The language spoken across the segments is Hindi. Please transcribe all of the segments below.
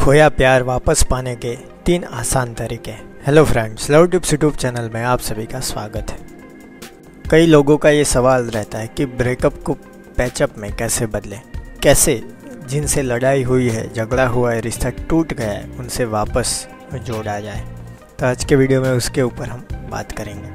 खोया प्यार वापस पाने के 3 आसान तरीके। Hello friends, love tips YouTube channel में आप सभी का स्वागत है। कई लोगों का ये सवाल रहता है कि ब्रेकअप को पैचअप में कैसे बदलें, कैसे जिनसे लड़ाई हुई है, झगड़ा हुआ है, रिश्ता टूट गया है, उनसे वापस जोड़ा जाए। तो आज के वीडियो में उसके ऊपर हम बात करेंगे।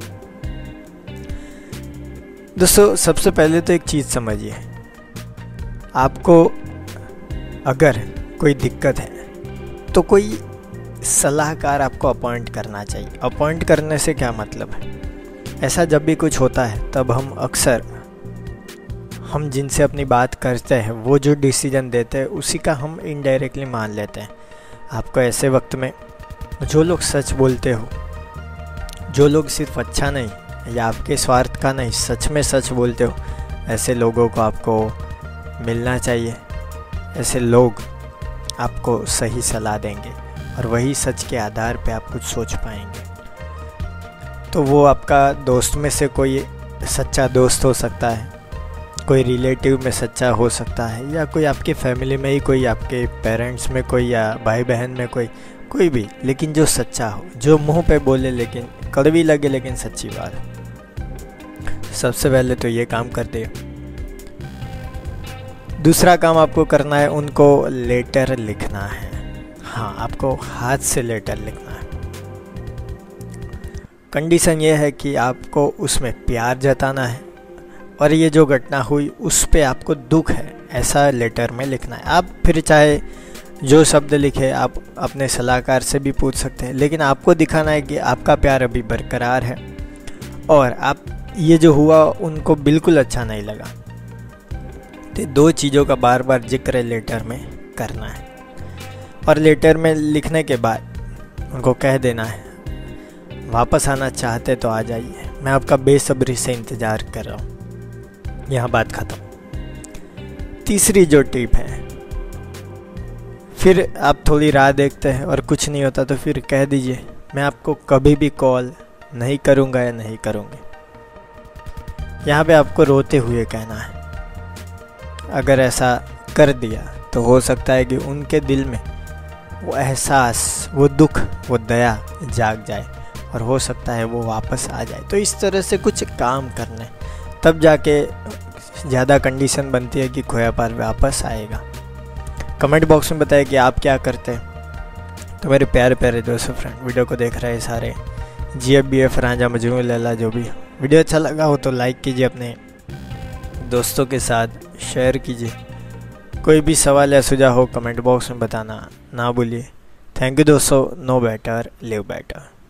दोस्तों, सबसे पहले तो एक चीज़ समझिए, आपको अगर कोई दिक्कत है तो कोई सलाहकार आपको अपॉइंट करना चाहिए। अपॉइंट करने से क्या मतलब है, ऐसा जब भी कुछ होता है तब हम जिनसे अपनी बात करते हैं वो जो डिसीजन देते हैं उसी का हम इनडायरेक्टली मान लेते हैं। आपको ऐसे वक्त में जो लोग सच बोलते हो, जो लोग सिर्फ अच्छा नहीं या आपके स्वार्थ का नहीं सच में सच बोलते हो, ऐसे लोगों को आपको मिलना चाहिए। ऐसे लोग आपको सही सलाह देंगे और वही सच के आधार पे आप कुछ सोच पाएंगे। तो वो आपका दोस्त में से कोई सच्चा दोस्त हो सकता है, कोई रिलेटिव में सच्चा हो सकता है, या कोई आपके फैमिली में ही कोई, आपके पेरेंट्स में कोई, या भाई बहन में कोई भी, लेकिन जो सच्चा हो, जो मुंह पे बोले लेकिन कड़वी लगे लेकिन सच्ची बात है। सबसे पहले तो ये काम कर दे। दूसरा काम आपको करना है, उनको लेटर लिखना है। हाँ, आपको हाथ से लेटर लिखना है। कंडीशन ये है कि आपको उसमें प्यार जताना है और ये जो घटना हुई उस पे आपको दुख है, ऐसा लेटर में लिखना है। आप फिर चाहे जो शब्द लिखे आप अपने सलाहकार से भी पूछ सकते हैं, लेकिन आपको दिखाना है कि आपका प्यार अभी बरकरार है और आप ये जो हुआ उनको बिल्कुल अच्छा नहीं लगा। तो 2 चीज़ों का बार बार जिक्र लेटर में करना है और लेटर में लिखने के बाद उनको कह देना है, वापस आना चाहते तो आ जाइए, मैं आपका बेसब्री से इंतज़ार कर रहा हूँ। यहाँ बात ख़त्म। तीसरी जो टिप है, फिर आप थोड़ी राह देखते हैं और कुछ नहीं होता तो फिर कह दीजिए, मैं आपको कभी भी कॉल नहीं करूँगा या नहीं करूँगी। यहाँ पे आपको रोते हुए कहना है। अगर ऐसा कर दिया तो हो सकता है कि उनके दिल में वो एहसास, वो दुख, वो दया जाग जाए और हो सकता है वो वापस आ जाए। तो इस तरह से कुछ काम करने, तब जाके ज़्यादा कंडीशन बनती है कि खोया प्यार वापस आएगा। कमेंट बॉक्स में बताएं कि आप क्या करते हैं। तो मेरे प्यारे प्यारे दोस्तों, फ्रेंड, वीडियो को देख रहे सारे GFBF रांझा मजनू लैला, जो भी वीडियो अच्छा लगा हो तो लाइक कीजिए, अपने दोस्तों के साथ शेयर कीजिए। कोई भी सवाल या सुझाव हो कमेंट बॉक्स में बताना ना भूलिए। थैंक यू दोस्तों। No better live better.